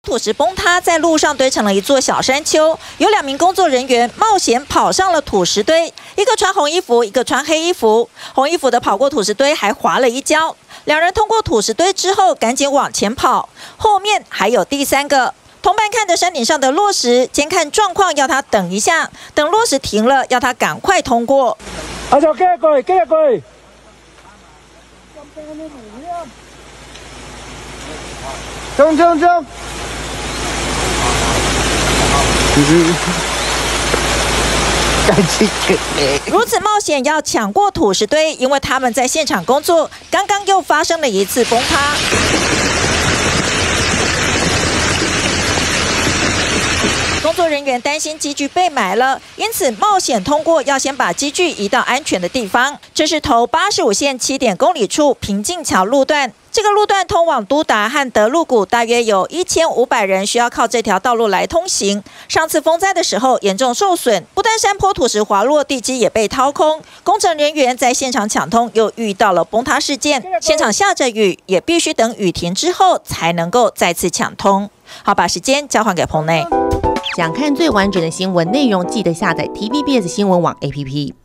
土石崩塌，在路上堆成了一座小山丘，有2名工作人员冒险跑上了土石堆，一个穿红衣服，一个穿黑衣服。红衣服的跑过土石堆，还滑了一跤。2人通过土石堆之后，赶紧往前跑，后面还有第3个。同伴看着山顶上的落石，监看状况，要他等一下，等落石停了，要他赶快通过。 阿叔，跟过去，跟过去。冲！ 如此冒险要抢过土石堆，因为他们在现场工作，刚刚又发生了一次崩塌。工作人员担心机具被埋了，因此冒险通过，要先把机具移到安全的地方。这是头85线7点公里处平静桥路段。这个路段通往都达和德路谷，大约有1500人需要靠这条道路来通行。上次风灾的时候严重受损，不但山坡土石滑落，地基也被掏空。工程人员在现场抢通，又遇到了崩塌事件。现场下着雨，也必须等雨停之后才能够再次抢通。好，把时间交还给棚内。 想看最完整的新闻内容，记得下载 TVBS 新闻网 APP。